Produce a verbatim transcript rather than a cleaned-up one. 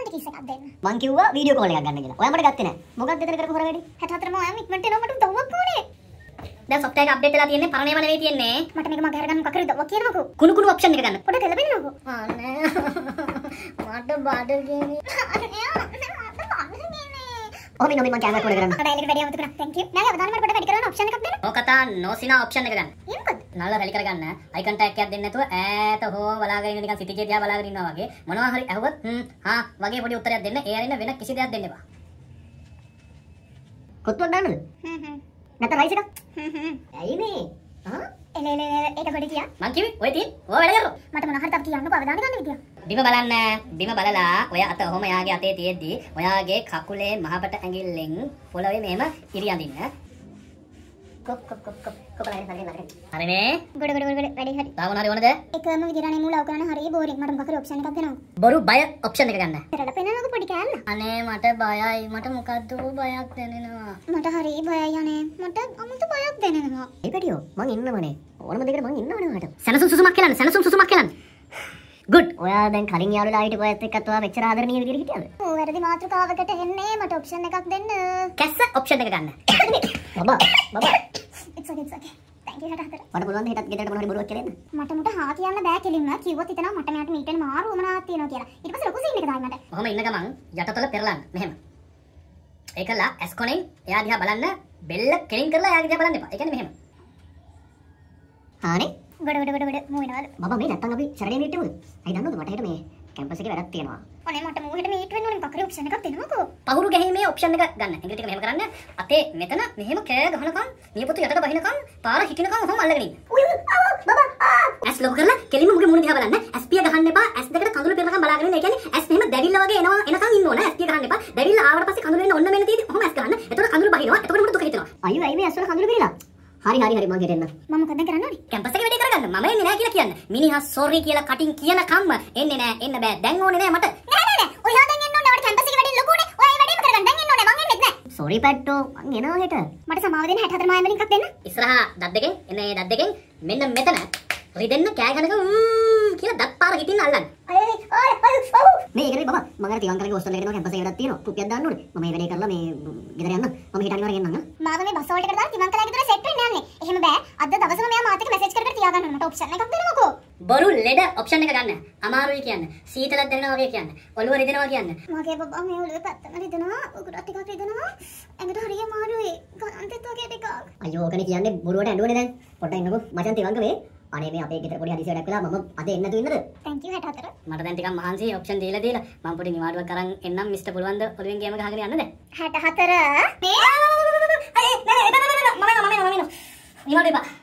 මට කිස් එකක් දෙන්න. මං කිව්වා වීඩියෝ කෝල් එකක් ගන්න කියලා. ඔයා මට ගත්තේ නැහැ. මොකක්ද එතන කරපු හොර වැඩි? හැට හතරම ඔයා ඉක්මනට එනවා මට උදව්වක් ඕනේ. දැන් software එක අප්ඩේට් වෙලා තියෙන්නේ පරණේම නෙවෙයි තියෙන්නේ. මට මේක මගේ අරගන්න මොකක් හරි උදව්වක් කියනවකෝ. කුණු කුණු ඔප්ෂන් එක ගන්න. පොඩ කෙලබෙන්නකෝ. ආ නෑ. මට බඩගිනි. ඔහොම ඉන්න මම කැමරා රෙකෝඩ් කරන්න. අර එලෙකට වැඩි අමතක කරා. thank you. නෑ අවදාන මට පොඩ වැඩි කරන්න ඔප්ෂන් එකක් දෙන්න. ඕකතා නොසිනා ඔප්ෂන් එක ගන්න. ඒ මොකද? නල්ල රැලි කරගන්න. අයිකන් ටැග් එකක් දෙන්න නැතුව ඈත හෝ බලාගෙන ඉන්න නිකන් සිටිකේ දිහා බලාගෙන ඉන්නවා වගේ මොනවා හරි ඇහුවොත් හ්ම් හා වගේ පොඩි උත්තරයක් දෙන්න. ඒ අරින්න වෙන කිසි දෙයක් දෙන්න එපා. කොත්තුවක් දාන්නද? හ්ම් හ්ම්. නැත්නම් රයිස් එකක්? හ්ම් හ්ම්. ඇයි මේ? ආ? එල එල එල ඒක පොඩි කියා. මං කිව්වේ ඔය තියෙන ඕවා වැඩ කරලා. මට මොනවා හරි තව කියන්නකෝ අවදාන ගන්න විදිය. බිම බලන්න. බිම බලලා ඔය අත ඔහොම යාගේ අතේ තියෙද්දි ඔයාගේ කකුලේ මහපට ඇඟිල්ලෙන් පොළවේ මෙහෙම ඉරි අඳින්න. කොක් කොක් කොක් කොක් කොපලයි හරියට ළඟට. හරිනේ. ගොඩ ගොඩ ගොඩ වැඩි හරි. තාම හරි ඕනද? එකම විදිහටනේ මූල අවකරන හරිය බෝරින්. මට මොකක් හරි ඔප්ෂන් එකක් දෙනවා. බොරු බය ඔප්ෂන් එක ගන්න. පෙරලා පෙන්නනකෝ පොඩි කෑල්ල. අනේ මට බයයි. මට මොකද්ද බයක් දැනෙනවා. මට හරි බයයි අනේ. මට අමුතු බයක් දැනෙනවා. ඒ පැටියෝ මං ඉන්නවනේ. ඕනම දෙයකට මං ඉන්නවනේ ඔයාලට. සනසුම් සුසුමක් කියලාන්න. සනසුම් සුසුමක් කියලාන්න. good. ඔයා දැන් කලින් යාළුවලා හිටපු අයත් එක්කත් ඔයා මෙච්චර ආදරණීය විදිහට හිටියද? ඕ වැරදි මාතෘකාවකට එන්නේ මට ඔප්ෂන් එකක් දෙන්න. කැස්ස ඔප්ෂන් එක ගන්න. බබා බබා it's okay it's okay. thank you හැට හතර. මට පුළුවන් ද හෙටත් ගෙදරට මොනවා හරි බොරුවක් කියලා එන්න? මට මුට හා කියන්න බෑ කෙලින්ම. කිව්වොත් හිතනවා මට මෙයාට මීටර් මාරු වමනාවක් තියෙනවා කියලා. ඊට පස්සේ ලොකු සීන් එක දායි මට. ඔහොම ඉන්න ගමන් යටතල පෙරලන්න. මෙහෙම. ඒකලා ඇස් කොනෙන් එයා දිහා බලන්න බෙල්ල කෙලින් කරලා එයාගේ දිහා බලන්න එපා. ඒ කියන්නේ මෙහෙම. හානේ ගොඩ ගොඩ ගොඩ ගොඩ මූ වෙනවලු. බබා මේ නැත්තම් අපි සරණේ මීට් වෙමුද? අයි දන්නවද මට හෙට මේ කැම්පස් එකේ වැඩක් තියෙනවා. අනේ මට මූ හෙට මීට් වෙන්න ඕනේ. මොකක් හරි ඔප්ෂන් එකක් දෙන්නකෝ. පහුරු ගැහිීමේ ඔප්ෂන් එක ගන්න. ඉංග්‍රීසි ටික මෙහෙම කරන්න. අතේ මෙතන මෙහෙම කෑ ගහනකම් නියපොතු යටට බහිනකම් පාර හිටිනකම් ඔහොම අල්ලගෙන ඉන්න. උය් ආ බබා ආ. ඇස් ලොකු කරලා කෙලින්ම මුගේ මුණ දිහා බලන්න. ඇස් පිය ගහන්න එපා. ඇස් දෙකට කඳුළු පෙරනකම් බලාගෙන ඉන්න. ඒ කියන්නේ ඇස් මෙහෙම දැවිල්ල වගේ එනවා එනකම් ඉන්න ඕන. ඇස් පිය ගහන්න එපා. දැවිල්ල ආවට පස්සේ කඳුළු එන්න ඔන්න මෙන්න තියෙදි ඔහොම ඇස් ගන්න. එතකොට කඳුළු බහිනවා. එතකොට මට දුක හිතෙනවා. අයියෝ අයි මේ ඇස් වල කඳුළු පිරিলা. හරි හරි හරි මං ගෙට එන්න. මම මොකද කරන්න ඕනේ? කැම්පස් එකේ වැඩේ කරගන්න. මම එන්නේ නැහැ කියලා කියන්න. මිනිහා සෝරි කියලා කටින් කියන කම්ම එන්නේ නැහැ. එන්න බෑ. දැන් ඕනේ නැහැ මට. නෑ නෑ නෑ. ඔයා දැන් එන්න ඕනේ. ඔයාට කැම්පස් එකේ වැඩේ ලොකුනේ. ඔයා ඒ වැඩේම කරගන්න. දැන් එන්න ඕනේ. මං එන්නෙත් නෑ. සෝරි පැට්ටෝ මං එනවා හෙට. මට සමාව දෙන්න හැට හතර මායම් වලින් එකක් දෙන්න. ඉස්සරහා දත් දෙකෙන් එන ඒ දත් දෙකෙන් මෙන්න මෙතන රිදෙන්න කෑ ගහනක ම්ම් කියලා දත් පාර හිටින්න අල්ලන්න. අය අය අය ඔව්. මේ ඒකනේ බබා මං අර තියංකරගේ හොස්ටල් එකට යනවා කැම්පස් එකේ වැඩක් තියෙනවා. රුපියක් දාන්න ඕනේ. මම මේ වැඩේ කරලා මේ ගෙදර යන්න. මම හෙට අනිවාර්යෙන් එන්නම්. මාව මේ බස් වලට දාලා තිමංකලාගේ දොර සෙට් වෙන්න යන්නේ. එහෙම බෑ. අද දවසම මෙයා මාත් එක්ක මැසේජ් කර කර තියාගන්න ඕනේ. මට ඔප්ෂන් එකක් දෙන්නකෝ. බොරු ලෙඩ ඔප්ෂන් එක ගන්න. අමාරුයි කියන්න. සීතලක් දැනෙනවා වගේ කියන්න. ඔළුව රිදෙනවා කියන්න. මගේ බබා මේ ඔළුවේ පැත්තම රිදෙනවා. උගුරත් ටිකක් රිදෙනවා. ඇඟට හරිය අමාරුයි. ගන්තෙත් වගේ ටිකක්. අයියෝ ඔකනේ කියන්නේ බොරුවට ඇඬුවනේ දැන්. පොඩ්ඩක් ඉන්නකෝ මචං තිවංක මේ. අනේ මේ අපේ ගෙදර පොඩි හදිසි වැඩක් වෙලා මම අද එන්න දුන්නද? thank you හැට හතර. මට දැන් ටිකක් මහන්සි ඔප්ෂන් දීලා දීලා මම පොඩි නිවාඩුවක් අරන් එන්නම් මිස්ටර් පුළුවන්ද ඔළුවෙන් ගේම ගහගෙන යන්නද? හැට හතර. මේ අය නෑ නෑ නෑ මම එනවා මම එනවා මම එනවා. නිවාඩු එපා.